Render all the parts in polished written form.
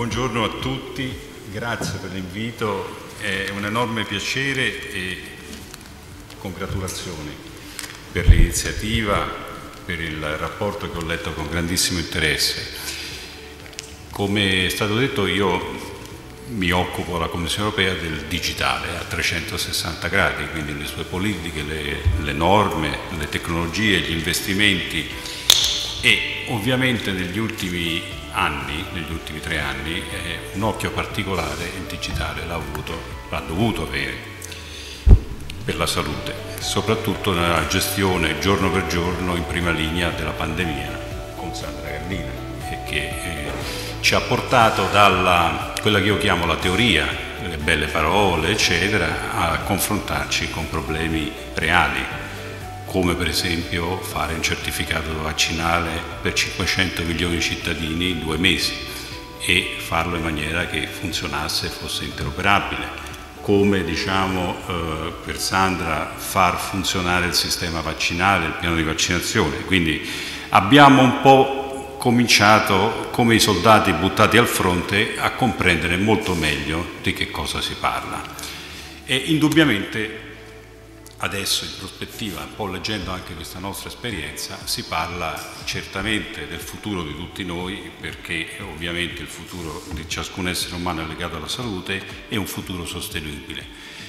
Buongiorno a tutti, grazie per l'invito, è un enorme piacere e congratulazioni per l'iniziativa, per il rapporto che ho letto con grandissimo interesse. Come è stato detto, io mi occupo alla Commissione Europea del digitale a 360 gradi, quindi le sue politiche, le norme, le tecnologie, gli investimenti, e ovviamente negli ultimi 3 anni, un occhio particolare il digitale l'ha dovuto avere per la salute, soprattutto nella gestione giorno per giorno in prima linea della pandemia con Sandra Gallina, che ci ha portato dalla quella che io chiamo la teoria, le belle parole eccetera, a confrontarci con problemi reali, come per esempio fare un certificato vaccinale per 500 milioni di cittadini in 2 mesi e farlo in maniera che funzionasse e fosse interoperabile, come per Sandra far funzionare il sistema vaccinale, il piano di vaccinazione. Quindi abbiamo un po' cominciato, come i soldati buttati al fronte, a comprendere molto meglio di che cosa si parla. E indubbiamente adesso, in prospettiva, un po' leggendo anche questa nostra esperienza, si parla certamente del futuro di tutti noi, perché ovviamente il futuro di ciascun essere umano è legato alla salute e un futuro sostenibile.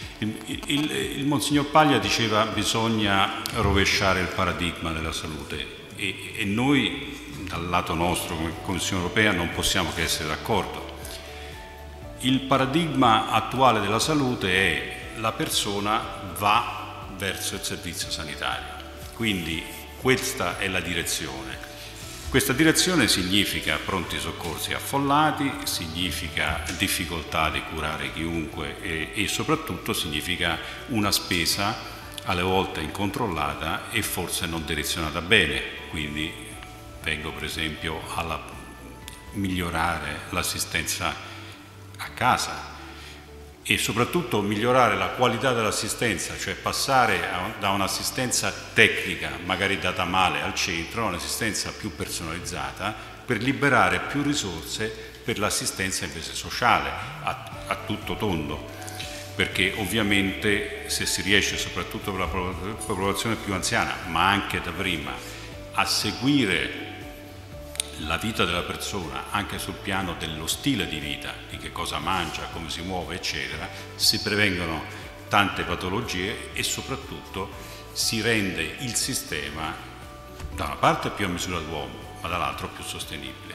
Il Monsignor Paglia diceva che bisogna rovesciare il paradigma della salute e noi dal lato nostro come Commissione Europea non possiamo che essere d'accordo. Il paradigma attuale della salute è: la persona va verso il servizio sanitario, quindi questa è la direzione. Questa direzione significa pronti soccorsi affollati, significa difficoltà di curare chiunque e soprattutto significa una spesa alle volte incontrollata e forse non direzionata bene. Quindi vengo per esempio alla migliorare l'assistenza a casa e soprattutto migliorare la qualità dell'assistenza, cioè passare da un'assistenza tecnica, magari data male al centro, a un'assistenza più personalizzata per liberare più risorse per l'assistenza invece sociale, a tutto tondo. Perché ovviamente se si riesce, soprattutto per la popolazione più anziana, ma anche da prima, a seguire la vita della persona anche sul piano dello stile di vita, di che cosa mangia, come si muove eccetera, si prevengono tante patologie e soprattutto si rende il sistema da una parte più a misura d'uomo ma dall'altro più sostenibile.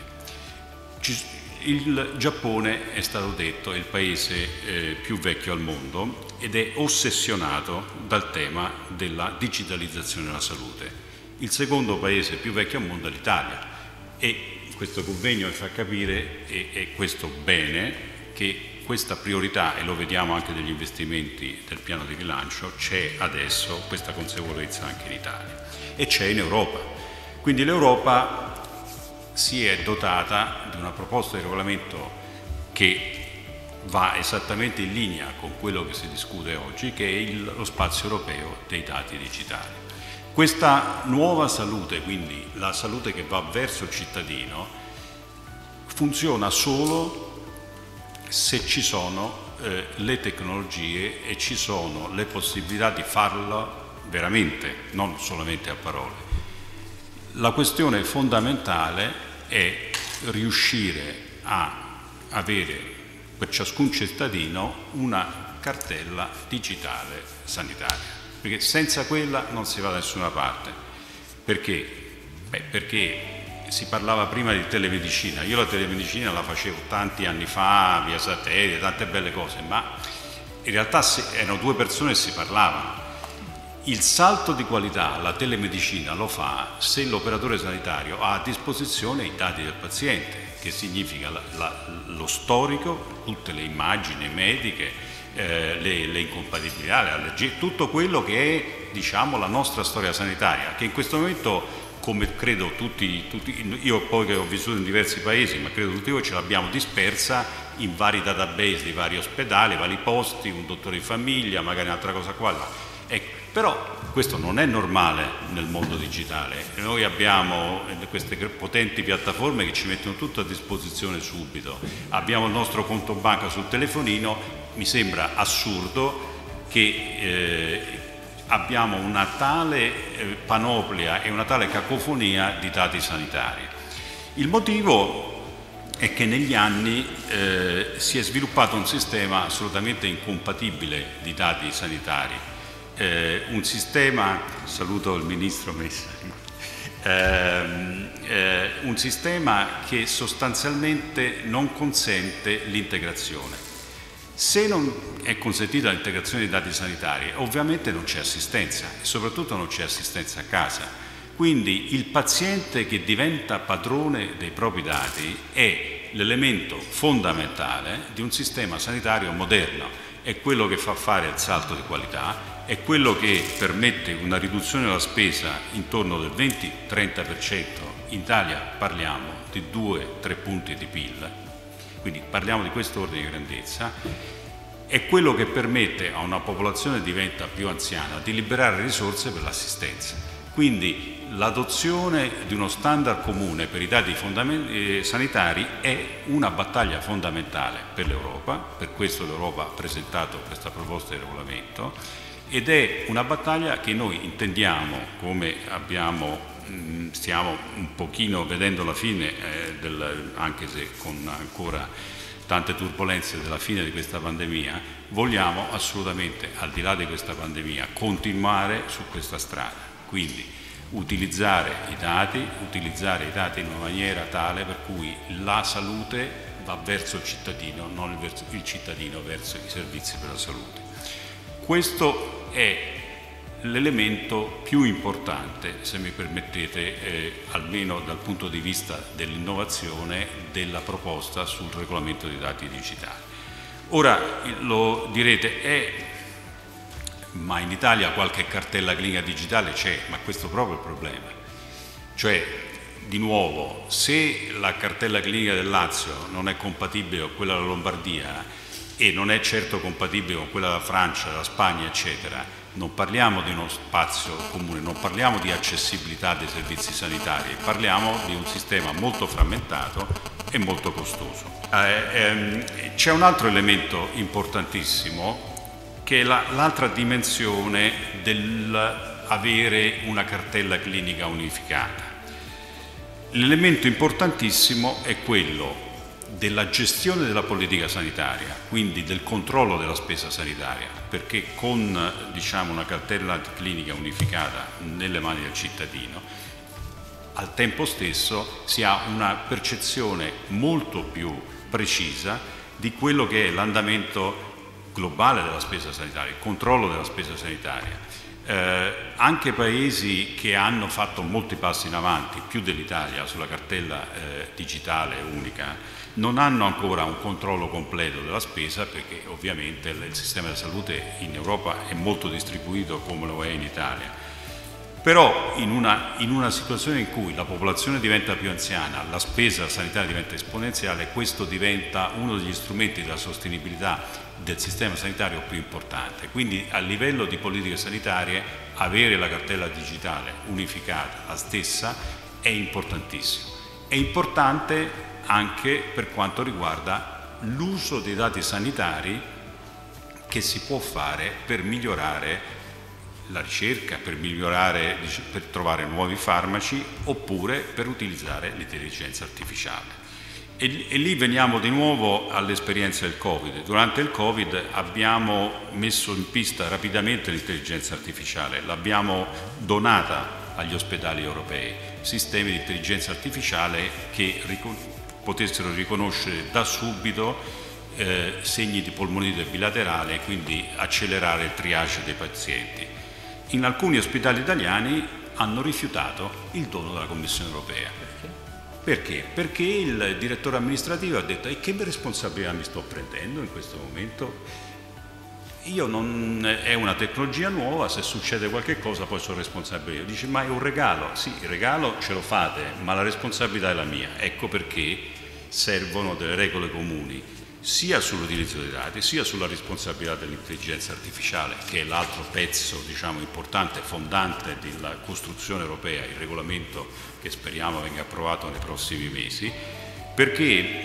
Il Giappone, è stato detto, è il paese più vecchio al mondo ed è ossessionato dal tema della digitalizzazione della salute. Il secondo paese più vecchio al mondo è l'Italia. E questo convegno mi fa capire, e questo bene, che questa priorità, e lo vediamo anche negli investimenti del piano di rilancio, c'è adesso questa consapevolezza anche in Italia e c'è in Europa. Quindi l'Europa si è dotata di una proposta di regolamento che va esattamente in linea con quello che si discute oggi, che è lo spazio europeo dei dati digitali. Questa nuova salute, quindi la salute che va verso il cittadino, funziona solo se ci sono le tecnologie e ci sono le possibilità di farlo veramente, non solamente a parole. La questione fondamentale è riuscire a avere per ciascun cittadino una cartella digitale sanitaria. Perché senza quella non si va da nessuna parte. Perché? Perché si parlava prima di telemedicina. Io la telemedicina la facevo tanti anni fa, via satellite, tante belle cose, ma in realtà erano 2 persone e si parlavano. Il salto di qualità, la telemedicina lo fa se l'operatore sanitario ha a disposizione i dati del paziente, che significa lo storico, tutte le immagini mediche, le incompatibilità, le allergie, tutto quello che è, diciamo, la nostra storia sanitaria, che in questo momento, come credo tutti, io poi che ho vissuto in diversi paesi, ma credo tutti voi, ce l'abbiamo dispersa in vari database di vari ospedali, vari posti, un dottore di famiglia, magari un'altra cosa qua. Però questo non è normale nel mondo digitale. Noi abbiamo queste potenti piattaforme che ci mettono tutto a disposizione subito. Abbiamo il nostro conto banca sul telefonino. Mi sembra assurdo che abbiamo una tale panoplia e una tale cacofonia di dati sanitari. Il motivo è che negli anni si è sviluppato un sistema assolutamente incompatibile di dati sanitari, un sistema, saluto il ministro Messa, un sistema che sostanzialmente non consente l'integrazione. Se non è consentita l'integrazione dei dati sanitari, ovviamente non c'è assistenza e soprattutto non c'è assistenza a casa. Quindi il paziente che diventa padrone dei propri dati è l'elemento fondamentale di un sistema sanitario moderno, è quello che fa fare il salto di qualità, è quello che permette una riduzione della spesa intorno del 20-30%, in Italia parliamo di 2-3 punti di PIL, quindi parliamo di questo ordine di grandezza, è quello che permette a una popolazione che diventa più anziana di liberare risorse per l'assistenza. Quindi l'adozione di uno standard comune per i dati sanitari è una battaglia fondamentale per l'Europa, per questo l'Europa ha presentato questa proposta di regolamento, ed è una battaglia che noi intendiamo, come stiamo un pochino vedendo la fine, anche se con ancora tante turbolenze della fine di questa pandemia, vogliamo assolutamente, al di là di questa pandemia, continuare su questa strada. Quindi utilizzare i dati in una maniera tale per cui la salute va verso il cittadino, non il cittadino verso i servizi per la salute. Questo è l'elemento più importante, se mi permettete, almeno dal punto di vista dell'innovazione della proposta sul regolamento dei dati digitali. Ora lo direte, ma in Italia qualche cartella clinica digitale c'è, ma questo è proprio il problema. Cioè, di nuovo, se la cartella clinica del Lazio non è compatibile con quella della Lombardia e non è certo compatibile con quella della Francia, della Spagna, eccetera, non parliamo di uno spazio comune, non parliamo di accessibilità dei servizi sanitari, parliamo di un sistema molto frammentato e molto costoso. C'è un altro elemento importantissimo, che è l'altra dimensione dell'avere una cartella clinica unificata. L'elemento importantissimo è quello della gestione della politica sanitaria, quindi del controllo della spesa sanitaria, perché con una cartella clinica unificata nelle mani del cittadino, al tempo stesso si ha una percezione molto più precisa di quello che è l'andamento globale della spesa sanitaria, il controllo della spesa sanitaria. Anche paesi che hanno fatto molti passi in avanti, più dell'Italia, sulla cartella digitale unica, non hanno ancora un controllo completo della spesa, perché ovviamente il sistema della salute in Europa è molto distribuito come lo è in Italia. Però in una situazione in cui la popolazione diventa più anziana, la spesa sanitaria diventa esponenziale, questo diventa uno degli strumenti della sostenibilità del sistema sanitario più importante. Quindi a livello di politiche sanitarie avere la cartella digitale unificata, la stessa, è importantissimo. È importante anche per quanto riguarda l'uso dei dati sanitari che si può fare per migliorare la ricerca, per trovare nuovi farmaci, oppure per utilizzare l'intelligenza artificiale. E lì veniamo di nuovo all'esperienza del Covid. Durante il Covid abbiamo messo in pista rapidamente l'intelligenza artificiale, l'abbiamo donata agli ospedali europei, sistemi di intelligenza artificiale che potessero riconoscere da subito segni di polmonite bilaterale e quindi accelerare il triage dei pazienti. In alcuni ospedali italiani hanno rifiutato il dono della Commissione europea. Perché? Perché il direttore amministrativo ha detto: e che responsabilità mi sto prendendo in questo momento? È una tecnologia nuova, se succede qualche cosa poi sono responsabile io. Dice: ma è un regalo. Sì, il regalo ce lo fate, ma la responsabilità è la mia. Ecco perché servono delle regole comuni. sia sull'utilizzo dei dati, sia sulla responsabilità dell'intelligenza artificiale, che è l'altro pezzo, diciamo, importante, fondante della costruzione europea, il regolamento che speriamo venga approvato nei prossimi mesi, perché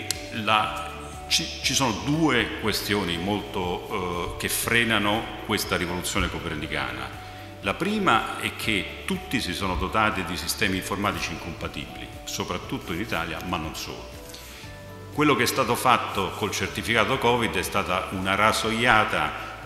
ci sono due questioni molto che frenano questa rivoluzione copernicana. La prima è che tutti si sono dotati di sistemi informatici incompatibili, soprattutto in Italia, ma non solo. Quello che è stato fatto col certificato Covid è stata una rasoiata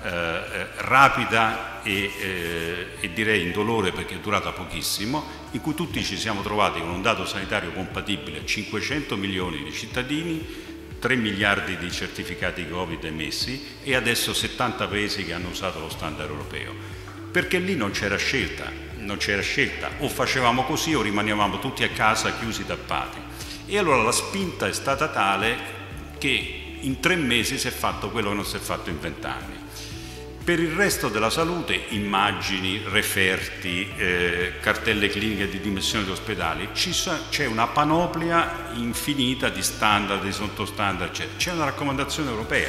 rapida e direi indolore, perché è durata pochissimo, in cui tutti ci siamo trovati con un dato sanitario compatibile a 500 milioni di cittadini, 3 miliardi di certificati Covid emessi e adesso 70 paesi che hanno usato lo standard europeo. Perché lì non c'era scelta, o facevamo così o rimanevamo tutti a casa chiusi, tappati. E allora la spinta è stata tale che in 3 mesi si è fatto quello che non si è fatto in 20 anni. Per il resto della salute, immagini, referti, cartelle cliniche di dimensione di ospedali, c'è una panoplia infinita di standard, di sottostandard, c'è una raccomandazione europea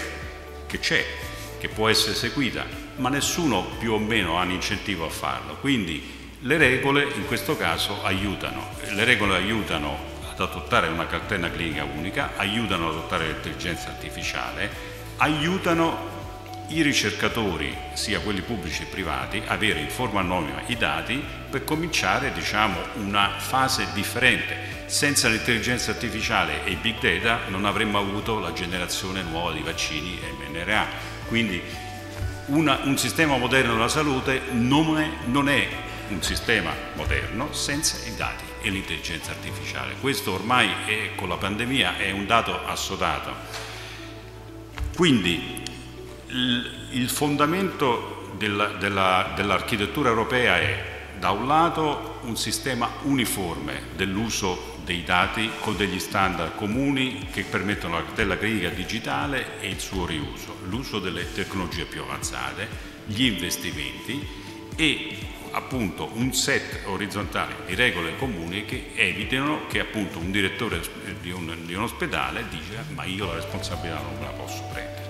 che può essere seguita, ma nessuno più o meno ha un incentivo a farlo. Quindi le regole in questo caso aiutano. Le regole aiutano ad adottare una cartella clinica unica, aiutano ad adottare l'intelligenza artificiale, aiutano i ricercatori, sia quelli pubblici che privati, a avere in forma anonima i dati per cominciare, diciamo, una fase differente. Senza l'intelligenza artificiale e i big data non avremmo avuto la generazione nuova di vaccini e mRNA. Quindi un sistema moderno della salute non è un sistema moderno senza i dati e l'intelligenza artificiale. Questo ormai con la pandemia è un dato assodato. Quindi il fondamento dell'architettura europea è, da un lato, un sistema uniforme dell'uso dei dati con degli standard comuni che permettono la cartella clinica digitale e il suo riuso, l'uso delle tecnologie più avanzate, gli investimenti e appunto un set orizzontale di regole comuni che evitino che appunto un direttore di un ospedale dica: ma io la responsabilità non me la posso prendere.